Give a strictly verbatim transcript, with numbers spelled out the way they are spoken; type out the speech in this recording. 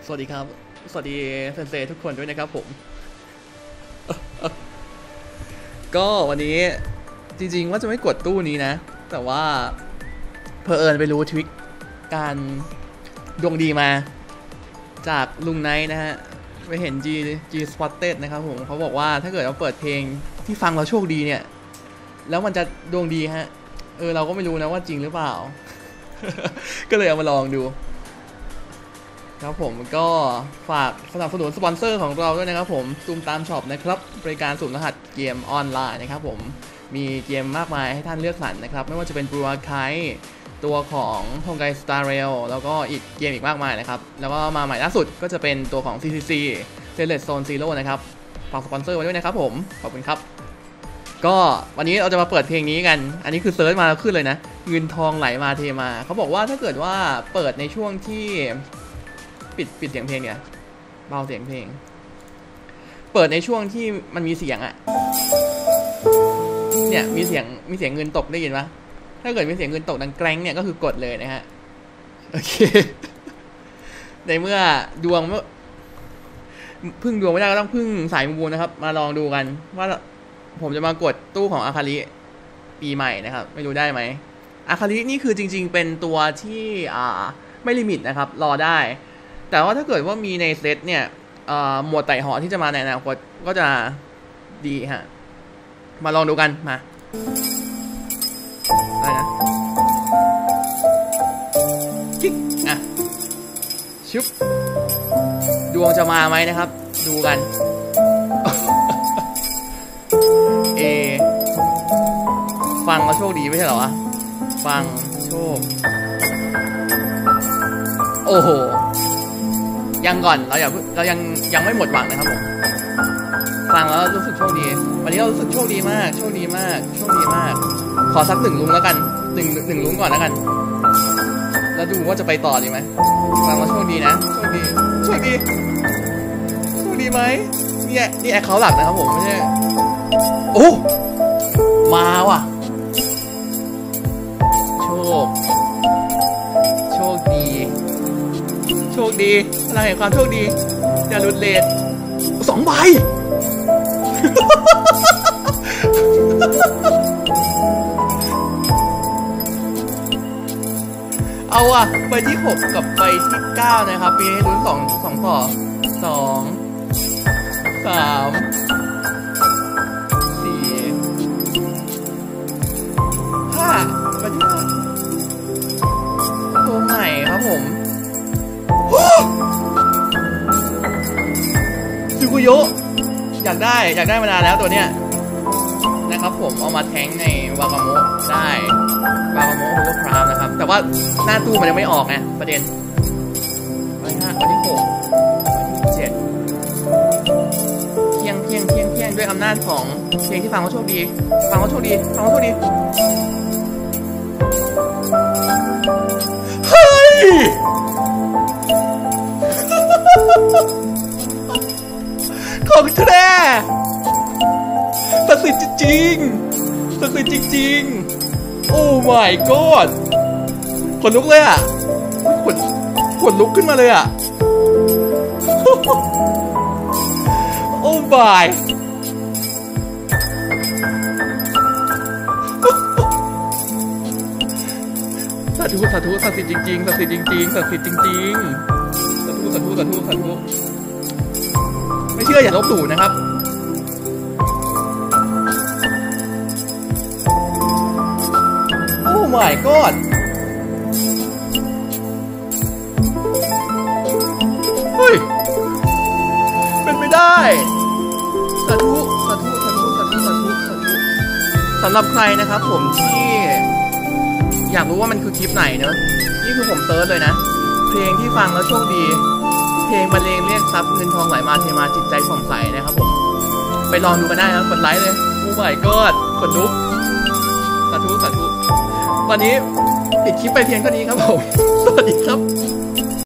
สวัสดีครับสวัสดีเซนเซทุกคนด้วยนะครับผมก็วันนี้จริงๆว่าจะไม่กดตู้นี้นะแต่ว่าเพอเอิญไปรู้ทริคการดวงดีมาจากลุงไนท์นะฮะไปเห็น G G Spotted นะครับผมเขาบอกว่าถ้าเกิดเราเปิดเพลงที่ฟังเราโชคดีเนี่ยแล้วมันจะดวงดีฮะเออเราก็ไม่รู้นะว่าจริงหรือเปล่า ก็เลยเอามาลองดูครับผมก็ฝากสนับสนุนสปอนเซอร์ของเราด้วยนะครับผมตูมตามช็อปนะครับบริการสุ่มรหัสเกมออนไลน์นะครับผมมีเกมมากมายให้ท่านเลือกสรรนะครับไม่ว่าจะเป็น Blue Archive ตัวของฮงไก Star Rail แล้วก็อีกเกมอีกมากมายนะครับแล้วก็มาใหม่ล่าสุดก็จะเป็นตัวของ ซี ซี ซี Zenless Zone Zero นะครับฝากสปอนเซอร์ไว้ด้วยนะครับผมขอบคุณครับก็วันนี้เราจะมาเปิดเพลงนี้กันอันนี้คือเซิร์ชมาแล้วขึ้นเลยนะเงินทองไหลมาเทมาเขาบอกว่าถ้าเกิดว่าเปิดในช่วงที่ปิดปิดเสียงเพลงเนี่ยเบาเสียงเพลงเปิดในช่วงที่มันมีเสียงอะเนี่ยมีเสียงมีเสียงเงินตกได้ยินปะถ้าเกิดมีเสียงเงินตกดังแกล้งเนี่ยก็คือกดเลยนะฮะโอเคในเมื่อดวงเมื่อพึ่งดวงไม่ได้ก็ต้องพึ่งสายมูนะครับมาลองดูกันว่าผมจะมากดตู้ของอาคาริปีใหม่นะครับไม่รู้ได้ไหมอาคารินี่คือจริงๆเป็นตัวที่อ่าไม่ลิมิตนะครับรอได้แต่ว่าถ้าเกิดว่ามีในเซตเนี่ยหมวดไต่หอที่จะมาในอนาคตก็จะดีฮะมาลองดูกันมาอะไรนะกิ๊กอ่ะชุบดวงจะมาไหมนะครับดูกันเอฟังมาโชคดีไม่ใช่เหรอวะฟังโชคโอ้โหยังก่อนเราอย่าเรายังยังไม่หมดหวังนะครับผมฟังแล้วรู้สึกโชคดีวันนี้เรารู้สึกโชคดีมากโชคดีมากโชคดีมากขอสักหนึ่งลุงแล้วกันหนึ่งหนึ่งลุงก่อนแล้วกันแล้วดูว่าจะไปต่อดีไหมฟังว่าโชคดีนะโชคดีโชคดีโชคดีไหมนี่นี่แอคเคาท์หลักนะครับผมไม่ใช่โอ้มาว่ะโชคโชคดีโชคดีพลังแห่งความโชคดีอย่าหลุดเลทสองใบ เอาอะใบที่หกกับใบที่เก้านะครับปีให้ลุ้นสองสองต่อสองสามสี่ห้าใบที่ห้าตัวใหม่ครับผมซูกุโยะอยากได้อยากได้มานานแล้วตัวเนี้ยนะครับผมเอามาแทงในวากาโมะได้วากาโมะโฮเวอร์คราฟนะครับแต่ว่าหน้าตู้มันยังไม่ออกไงประเด็นวันที่ห้าวันที่หกวันที่เจ็ดเที่ยงเที่ยงเที่ยงเที่ยงด้วยอำนาจของเพลงที่ฟังว่าโชคดีฟังว่าโชคดีฟังว่าโชคดีเฮ้ยของแท้ศักดิ์สิทธิ์จริงศักดิ์สิทธิ์จริงๆโอ้ my god ขนลุกเลยอ่ะขนขนลุกขึ้นมาเลยอ่ะโอ้ my สาธุสาธุศักดิ์สิทธิ์จริงๆศักดิ์สิทธิ์จริงๆศักดิ์สิทธิ์จริงๆสาธุสาธุสาธุสาธุไม่เชื่ออย่าลบหลู่นะครับโอ้ my god เฮ้ยเป็นไปได้สาธุสาธุสาธุสาธุสาธุสาธุสำหรับใครนะครับผมที่อยากรู้ว่ามันคือคลิปไหนเนอะนี่คือผมเซิร์ชเลยนะเพลงที่ฟังแล้วโชคดีเพลงบรรเลงเรียกทรัพย์เงินทองไหลมาเทมาจิตใจผ่องใสนะครับผมไปลองดูกันได้นะกดไลค์เลยโอ้ my god กดลุกสาธุสาธุวันนี้ปิดคลิปไปเพียงเท่านี้ครับผมสวัสดีครับ